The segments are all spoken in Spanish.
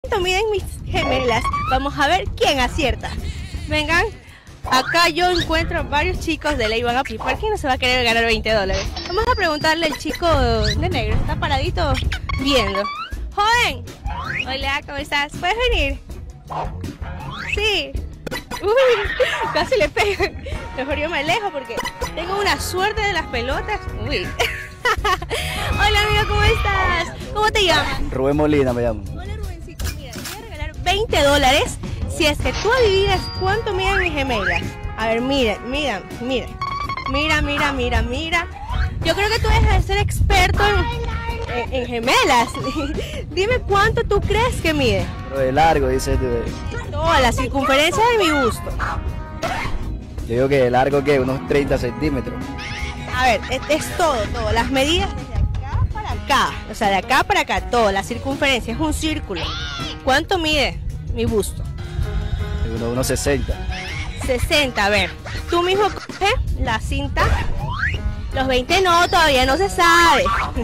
cuánto miden mis gemelas. Vamos a ver quién acierta. Vengan, acá yo encuentro varios chicos de ley van a participar. ¿Quién no se va a querer ganar $20? Vamos a preguntarle al chico de negro, está paradito viendo. Joven, hola, ¿cómo estás? ¿Puedes venir? Sí. Uy, casi le pegan. Mejor yo me alejo porque tengo una suerte de las pelotas. Uy. Hola amigo, ¿cómo estás? ¿Cómo te llamas? Rubén Molina me llamo. Hola Rubencito, mira, te voy a regalar $20 si es que tú adivinas cuánto miden mis gemelas. A ver, mira. Yo creo que tú debes de ser experto en gemelas. Dime cuánto tú crees que mide. Pero de largo, dice tú. Toda la circunferencia de mi busto. Yo digo que de largo, ¿qué? Unos 30 centímetros. A ver, es todo. Las medidas desde acá para acá. O sea, de acá para acá, todo. La circunferencia es un círculo. ¿Cuánto mide mi busto? Unos 60. 60, a ver. Tú mismo coges la cinta. Los 20 no, todavía no se sabe.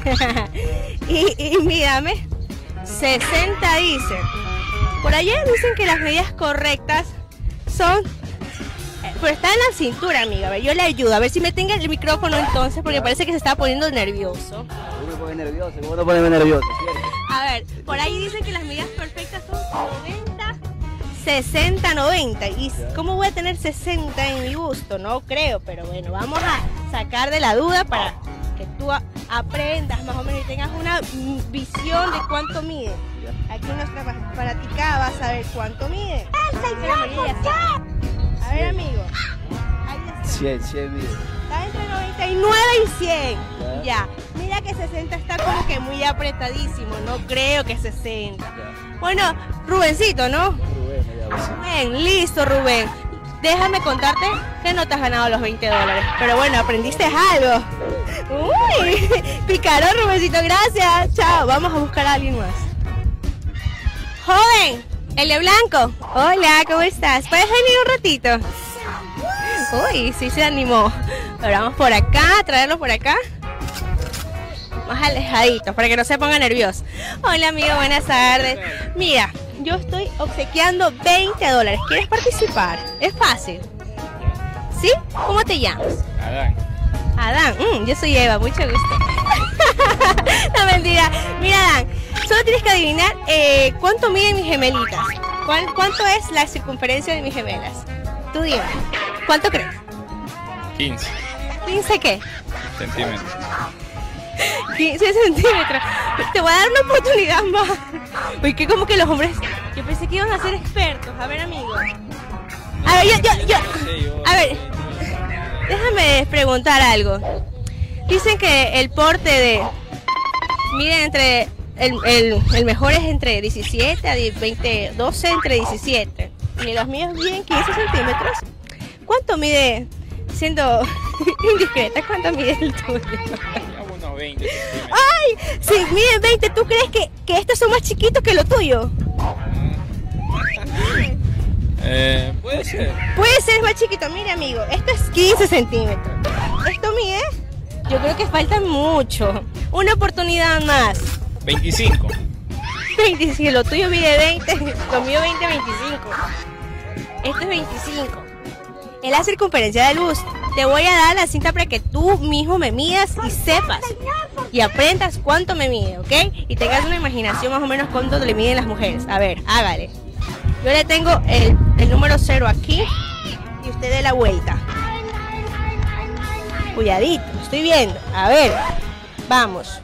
y mírame. 60 dice. Por allá dicen que las medidas correctas son... Pero está en la cintura, amiga. A ver, yo le ayudo. A ver si me tenga el micrófono entonces, porque parece que se está poniendo nervioso. ¿Cómo me pone nervioso? ¿Cómo no ponerme nervioso? ¿Cierto? A ver, por ahí dicen que las medidas perfectas son 90, 60, 90. ¿Y cómo voy a tener 60 en mi busto? No creo, pero bueno, vamos a sacar de la duda para que tú aprendas más o menos y tengas una visión de cuánto mide. Aquí nuestra fanaticada va a saber cuánto mide. A ver, amigo. Ahí está. 100 mide. Está entre 99 y 100. Ya. Mira que 60 está como que muy apretadísimo. No creo que 60. Bueno, Rubencito, ¿no? Rubén, listo, Rubén. Déjame contarte que no te has ganado los $20. Pero bueno, aprendiste algo. Uy, picarón, Rubencito, gracias. Chao, vamos a buscar a alguien más. Joven, el de blanco. Hola, ¿cómo estás? ¿Puedes venir un ratito? Uy, sí se animó. Ahora vamos por acá, traerlo por acá. Más alejaditos, para que no se ponga nervioso. Hola, amigo, buenas tardes. Mira, yo estoy obsequiando $20. ¿Quieres participar? Es fácil. ¿Sí? ¿Cómo te llamas? Adán, yo soy Eva, mucho gusto. No, mentira. Mira, Adán, solo tienes que adivinar cuánto miden mis gemelitas. ¿Cuánto es la circunferencia de mis gemelas? Tú dime, ¿cuánto crees? 15 ¿15 qué? centímetros. 15 centímetros. Te voy a dar una oportunidad más. Uy, que como que los hombres... Yo pensé que iban a ser expertos. A ver, amigo. A ver, yo... A ver, déjame preguntar algo. Dicen que el porte de... Mide entre... El mejor es entre 17 a 20, 12 entre 17. Y los míos miden 15 centímetros. ¿Cuánto mide, siendo indiscreta, cuánto mide el tuyo? Unos 20 centímetros. ¡Ay! Si miden 20, ¿tú crees que estos son más chiquitos que lo tuyo? Puede ser. Puede ser más chiquito. Mire, amigo, esto es 15 centímetros. Esto mide, yo creo que falta mucho. Una oportunidad más. 25. 25, lo tuyo mide 20, lo mío 20, 25. Esto es 25. Es la circunferencia del busto. Te voy a dar la cinta para que tú mismo me midas y sepas y aprendas cuánto me mide, ¿ok? Y tengas una imaginación más o menos cuánto le miden las mujeres. A ver, hágale. Yo le tengo el número 0 aquí y usted dé la vuelta. Cuidadito, estoy viendo. A ver, vamos.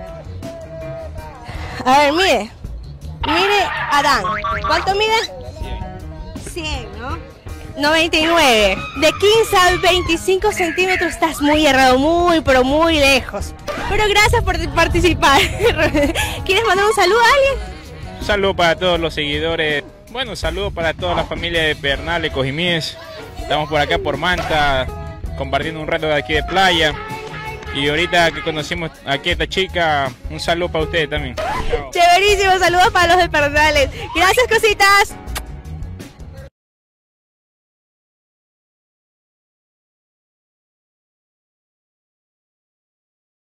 A ver, mire, Adán, ¿cuánto mide? 100, ¿no? 99. De 15 a 25 centímetros estás muy errado, pero muy lejos. Pero gracias por participar. ¿Quieres mandar un saludo a alguien? Un saludo para todos los seguidores. Bueno, un saludo para toda la familia de Pedernal, de Cojimies. Estamos por acá por Manta, compartiendo un rato de aquí de playa. Y ahorita que conocimos aquí a esta chica, un saludo para ustedes también. Chao. Chéverísimo, saludos para los de Pedernales. Gracias, cositas.